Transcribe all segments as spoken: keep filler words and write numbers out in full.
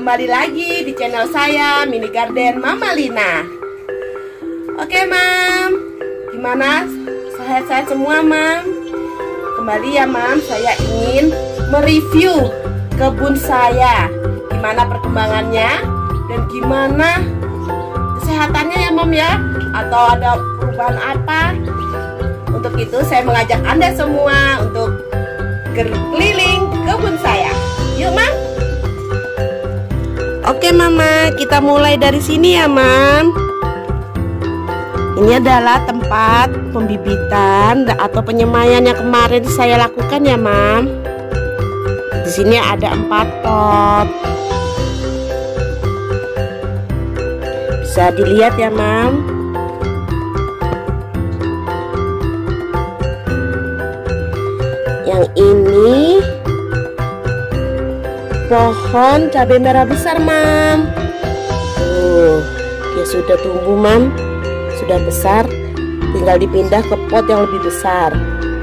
Kembali lagi di channel saya, Mini Garden Mama Lina. Oke Mam, gimana? Sehat-sehat semua Mam? Kembali ya Mam, saya ingin mereview kebun saya. Gimana perkembangannya dan gimana kesehatannya ya Mam ya? Atau ada perubahan apa? Untuk itu saya mengajak Anda semua untuk keliling kebun saya. Yuk Mam. Oke Mama, kita mulai dari sini ya Mam. Ini adalah tempat pembibitan atau penyemaian yang kemarin saya lakukan ya Mam. Di sini ada empat pot. Bisa dilihat ya Mam. Yang ini pohon cabai merah besar Mam. Tuh, dia sudah tumbuh Mam, sudah besar. Tinggal dipindah ke pot yang lebih besar.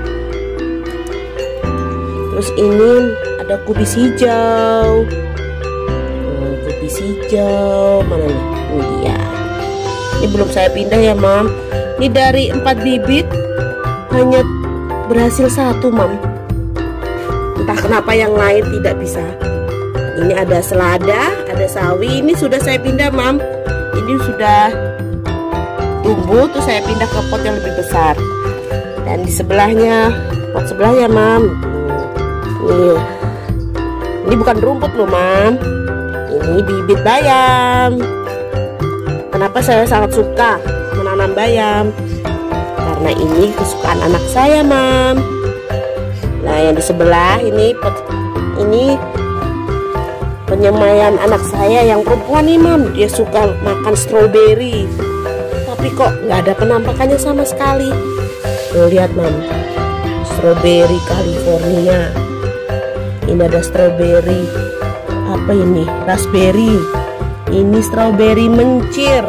Terus ini ada kubis hijau. Tuh, kubis hijau mana nih? Ini dia. Ini belum saya pindah ya Mam. Ini dari empat bibit hanya berhasil satu Mam. Entah kenapa yang lain tidak bisa. Ini ada selada, ada sawi. Ini sudah saya pindah Mam. Ini sudah tumbuh, tuh saya pindah ke pot yang lebih besar. Dan di sebelahnya, pot sebelahnya Mam. Nih, ini bukan rumput loh Mam. Ini bibit bayam. Kenapa saya sangat suka menanam bayam? Karena ini kesukaan anak saya Mam. Nah yang di sebelah ini pot ini penyemaian anak saya yang perempuan nih Mam. Dia suka makan stroberi, tapi kok nggak ada penampakannya sama sekali. Tuh lihat Mam, stroberi California. Ini ada stroberi apa ini, raspberry. Ini stroberi mencir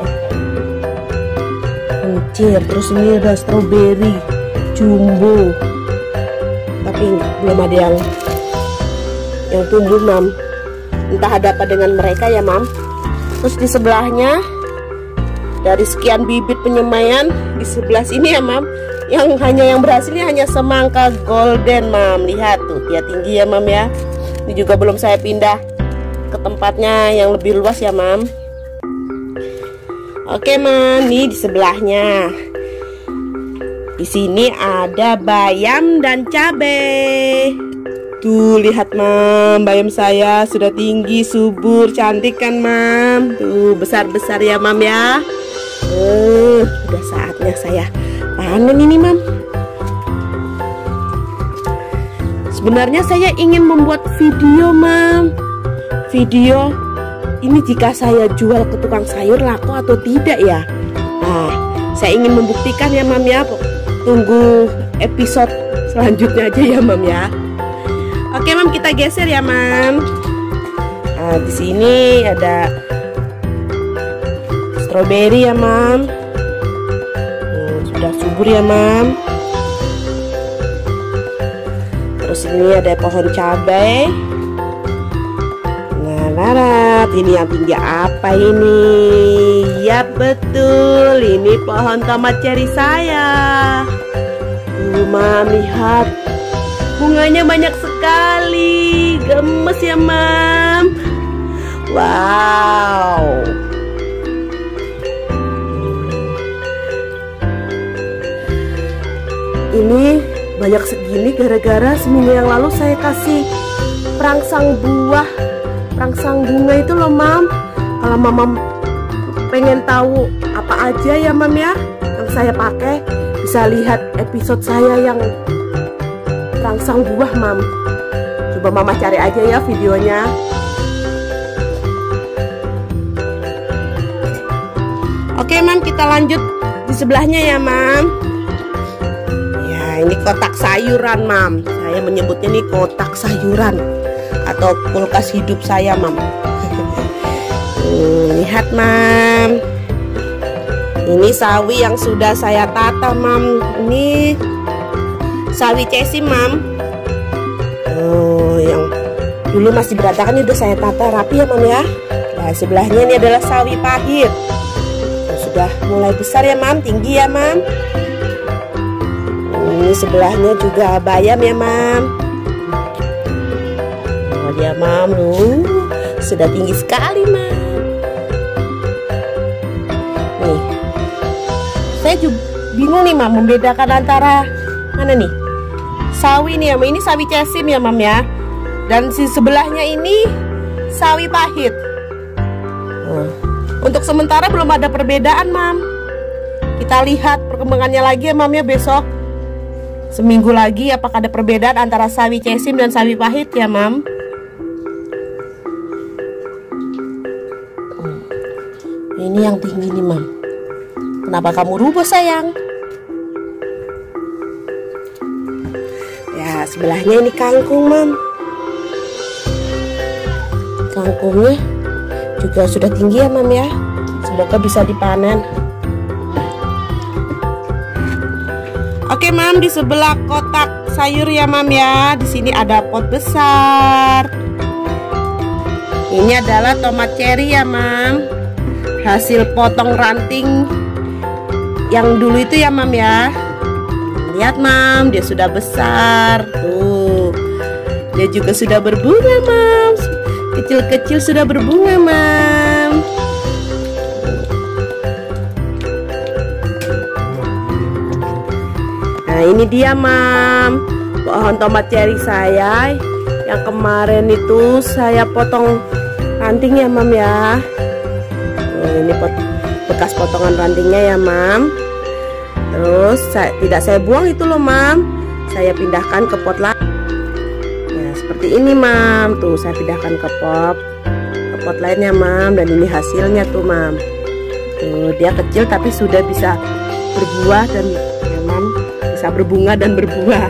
mencir Terus ini ada stroberi jumbo, tapi belum ada yang yang tumbuh Mam. Entah ada apa dengan mereka ya Mam. Terus di sebelahnya, dari sekian bibit penyemaian, di sebelah sini ya Mam, yang hanya yang berhasilnya hanya semangka golden Mam. Lihat tuh, dia tinggi ya Mam ya. Ini juga belum saya pindah ke tempatnya yang lebih luas ya Mam. Oke Mam, nih di sebelahnya. Di sini ada bayam dan cabai. Tuh lihat Mam, bayam saya sudah tinggi, subur, cantik kan Mam. Tuh besar-besar ya Mam ya. Uh, udah saatnya saya panen ini Mam. Sebenarnya saya ingin membuat video Mam. Video ini jika saya jual ke tukang sayur laku atau tidak ya. Nah, saya ingin membuktikan ya Mam ya. Tunggu episode selanjutnya aja ya Mam ya. Oke Mam, kita geser ya Mam. Nah, di sini ada stroberi ya Mam. Hmm, sudah subur ya Mam. Terus ini ada pohon cabai. Nah, nah, ini yang tinggi apa ini? Ya betul, ini pohon tomat cherry saya. Tuh Mam, lihat. Bunganya banyak sekali, gemes ya Mam. Wow. Ini banyak segini gara-gara seminggu yang lalu saya kasih perangsang buah, perangsang bunga itu loh Mam. Kalau Mama pengen tahu apa aja ya Mam ya yang saya pakai, bisa lihat episode saya yang perangsang buah Mam. Coba Mama cari aja ya videonya. Oke Mam, kita lanjut di sebelahnya ya Mam. Ya ini kotak sayuran Mam. Saya menyebutnya nih kotak sayuran atau kulkas hidup saya Mam. hmm, Lihat Mam, ini sawi yang sudah saya tata Mam. Ini sawi cesi Mam. Oh, yang Dulu masih berantakan, ini udah saya tata rapi ya mam ya. Nah sebelahnya ini adalah sawi pahit. Nah, sudah mulai besar ya mam, tinggi ya mam. Ini sebelahnya juga bayam ya mam. Oh dia mam, lu sudah tinggi sekali mam. Nih, saya juga bingung nih mam membedakan antara mana nih sawi nih ya mam. Ini sawi cesim ya mam ya. Dan si sebelahnya ini sawi pahit. Nah, untuk sementara belum ada perbedaan mam. Kita lihat perkembangannya lagi ya mam ya besok. Seminggu lagi apakah ada perbedaan antara sawi cesim dan sawi pahit ya mam. Ini yang tinggi nih mam. Kenapa kamu rubah sayang? Ya sebelahnya ini kangkung mam. Kangkungnya juga sudah tinggi ya mam ya. Semoga bisa dipanen. Oke mam, di sebelah kotak sayur ya mam ya. Di sini ada pot besar. Ini adalah tomat cherry ya mam. Hasil potong ranting yang dulu itu ya mam ya. Lihat mam, dia sudah besar. Tuh, dia juga sudah berbunga mam. Kecil-kecil sudah berbunga mam. Nah ini dia mam, pohon tomat cherry saya yang kemarin itu saya potong ranting ya mam ya. Oh, ini pot, bekas potongan rantingnya ya mam. Terus saya, tidak saya buang itu loh mam, saya pindahkan ke pot lain. Ya seperti ini mam, tuh saya pindahkan ke pot ke pot lainnya mam. Dan ini hasilnya tuh mam. Tuh dia kecil tapi sudah bisa berbuah dan ya mam, bisa berbunga dan berbuah.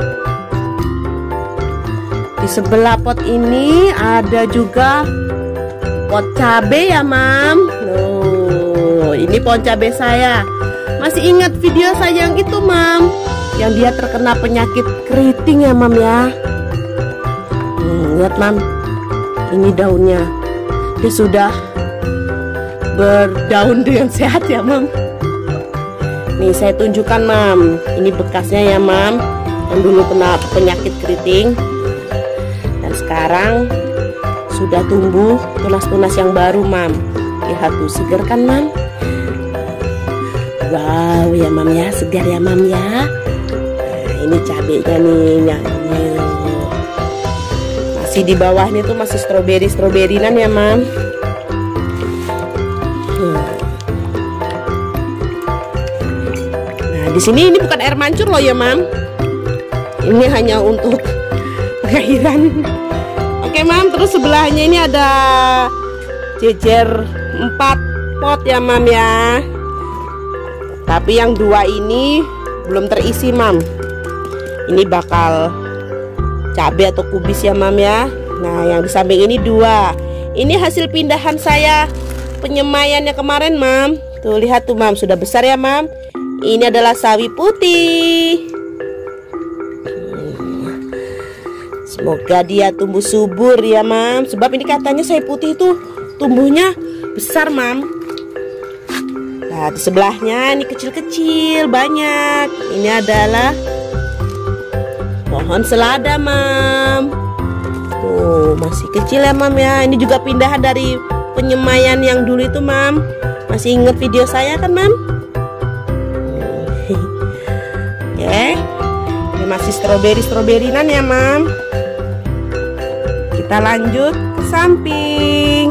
Di sebelah pot ini ada juga pot cabe ya mam. Loh, ini pohon cabe saya. Masih ingat video saya yang itu mam, yang dia terkena penyakit keriting ya mam ya. Hmm, lihat mam, ini daunnya dia sudah berdaun dengan sehat ya mam. Nih saya tunjukkan mam, ini bekasnya ya mam, yang dulu kena penyakit keriting dan sekarang sudah tumbuh tunas-tunas yang baru mam. Lihat tuh, segar kan mam. Wow ya mam ya, segar ya mam ya. Nah, ini cabenya nih, nih masih di bawahnya tuh masih stroberi stroberinan ya mam. Nah di sini ini bukan air mancur loh ya mam. Ini hanya untuk pengairan. Oke mam, terus sebelahnya ini ada jejer empat pot ya mam ya. Tapi yang dua ini belum terisi mam. Ini bakal cabai atau kubis ya mam ya. Nah yang di samping ini dua. Ini hasil pindahan saya penyemaiannya kemarin mam. Tuh lihat tuh mam, sudah besar ya mam. Ini adalah sawi putih. Semoga dia tumbuh subur ya mam. Sebab ini katanya sawi putih itu tumbuhnya besar mam. Nah di sebelahnya ini kecil-kecil banyak. Ini adalah pohon selada mam. Tuh masih kecil ya mam ya. Ini juga pindahan dari penyemaian yang dulu itu mam. Masih inget video saya kan mam? Oke, ini masih stroberi stroberinan ya mam. Kita lanjut ke samping.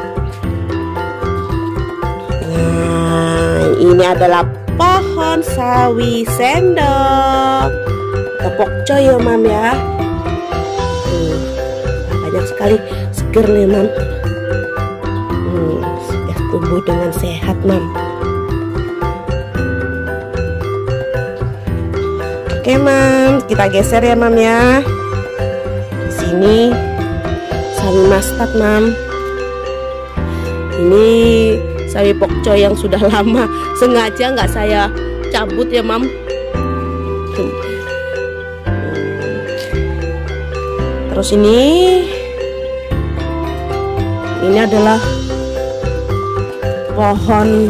Nah, ini adalah pohon sawi sendok atau pokcoy ya mam ya. Tuh, banyak sekali seger nih mam. Hmm, sudah tumbuh dengan sehat mam. Oke mam, kita geser ya mam ya. Di sini sawi mustard mam. Ini sawi pokcoy yang sudah lama, sengaja nggak saya cabut ya mam. Terus ini Ini adalah pohon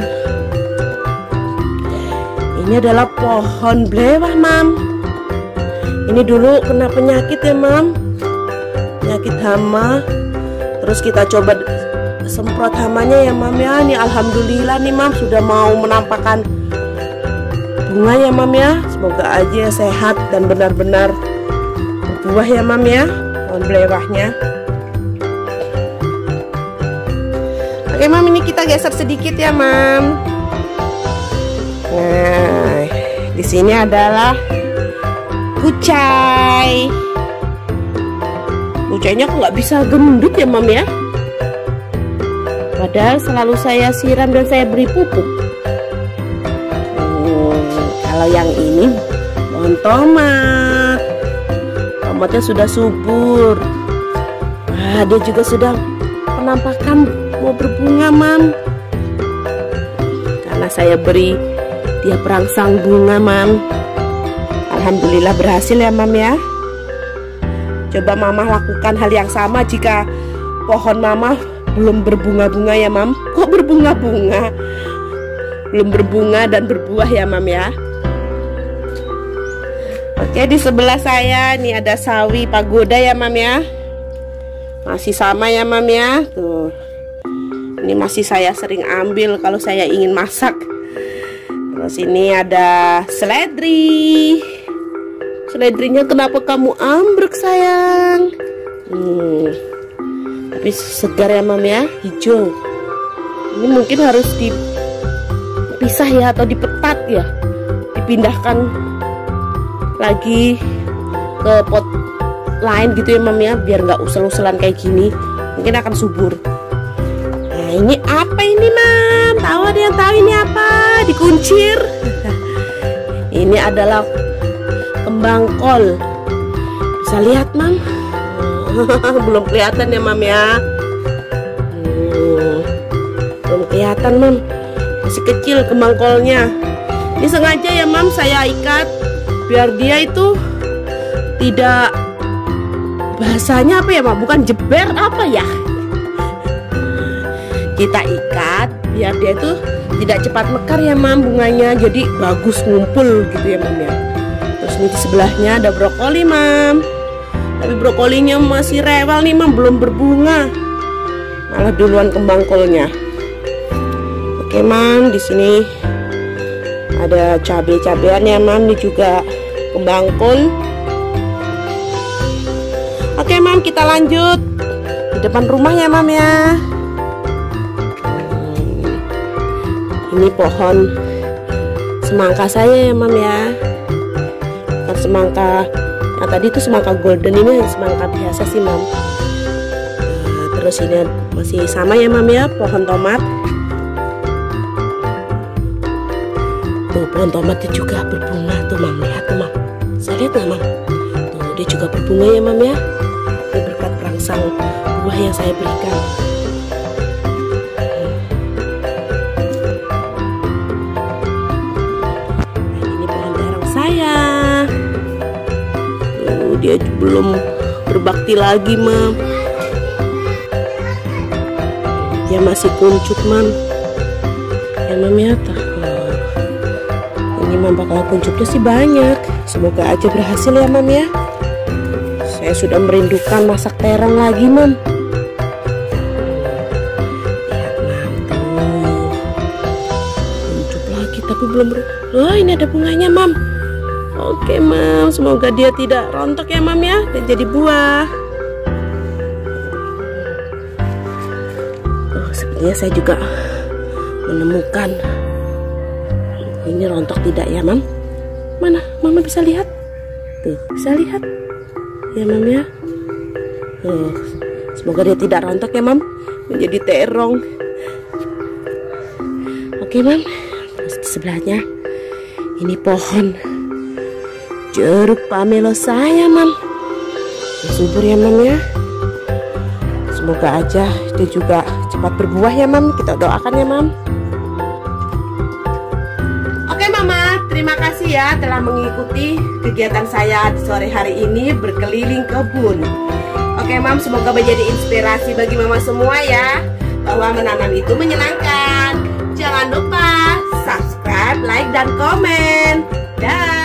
Ini adalah pohon belewah, Mam. Ini dulu kena penyakit ya, Mam. Penyakit hama. Terus kita coba semprot hamanya ya, Mam ya. Ini alhamdulillah nih, Mam, sudah mau menampakkan bunga ya, Mam ya. Semoga aja sehat dan benar-benar berbuah ya, Mam ya, pohon belewahnya. Oke, Mam, ini kita geser sedikit ya, Mam. Nah, di sini adalah kucai. Kucainya kok nggak bisa gendut ya, Mam ya? Padahal selalu saya siram dan saya beri pupuk. Hmm, kalau yang ini pohon tomat. Tomatnya sudah subur. Wah, dia juga sudah penampakan mau berbunga, Mam. Karena saya beri dia perangsang bunga, Mam. Alhamdulillah berhasil ya, Mam ya. Coba Mama lakukan hal yang sama jika pohon Mama belum berbunga-bunga ya, Mam. Kok berbunga-bunga? Belum berbunga dan berbuah ya, Mam ya. Oke, di sebelah saya ini ada sawi pagoda ya, Mam ya. Masih sama ya, Mam ya. Tuh. Ini masih saya sering ambil kalau saya ingin masak. Terus ini ada seledri. Seledrinya kenapa kamu ambruk, sayang? Hmm. Tapi segar ya, Mam ya, hijau. Ini mungkin harus dipisah ya, atau dipetat ya, dipindahkan lagi ke pot lain gitu ya, Mam ya, biar nggak usel-uselan kayak gini. Mungkin akan subur. Nah, ini apa ini, Mam? Tahu, ada yang tahu ini apa? Dikuncir. Ini adalah kembang kol. Bisa lihat, Mam? Belum kelihatan ya, Mam ya. Hmm, belum kelihatan, Mam. Masih kecil kembang kolnya. Ini sengaja ya, Mam, saya ikat biar dia itu tidak, bahasanya apa ya, Mam? Bukan jeber, apa ya? Kita ikat biar dia itu tidak cepat mekar ya, Mam, bunganya. Jadi bagus ngumpul gitu ya, Mam ya. Terus ini di sebelahnya ada brokoli, Mam. Tapi brokolinya masih rewel nih, Mam, belum berbunga. Malah duluan kembang kolnya. Oke, Mam, di sini ada cabai-cabean ya, Mam. Ini juga kembang kol. Oke, Mam, kita lanjut di depan rumah ya, Mam ya. Ini pohon semangka saya ya, Mam ya. Bukan semangka yang tadi itu semangka golden, ini semangka biasa sih, Mam. Nah, terus ini masih sama ya, Mam ya, pohon tomat. Tuh, pohon tomatnya juga berbunga tuh, Mam. Lihat tuh, Mam. Saya lihat tuh, Mam. Tuh, dia juga berbunga ya, Mam ya. Ini berkat perangsang buah yang saya berikan. Tuh, dia belum berbakti lagi, Mam. Dia masih kuncup, Mam. Ya, Mam ya. Oh, ini, Mam, bakal kuncupnya sih banyak. Semoga aja berhasil ya, Mam ya. Saya sudah merindukan masak terong lagi, Mam. Lihat, Mam, tuh. Kuncup lagi tapi belum ber... Oh, ini ada bunganya, Mam. Oke, Mam, semoga dia tidak rontok ya, Mam ya, dan jadi buah. Oh, sepertinya saya juga menemukan. Ini rontok tidak ya, Mam? Mana? Mama bisa lihat? Tuh, bisa lihat ya, Mam ya. Oh, semoga dia tidak rontok ya, Mam, menjadi terong. Oke, Mam. Terus di sebelahnya ini pohon jeruk pamelo saya, Mam. Subur ya, Mam ya. Semoga aja dia juga cepat berbuah ya, Mam. Kita doakan ya, Mam. Oke, Mama, terima kasih ya telah mengikuti kegiatan saya di sore hari ini berkeliling kebun. Oke Mam, semoga menjadi inspirasi bagi mama semua ya, bahwa menanam itu menyenangkan. Jangan lupa subscribe, like, dan komen. Dah.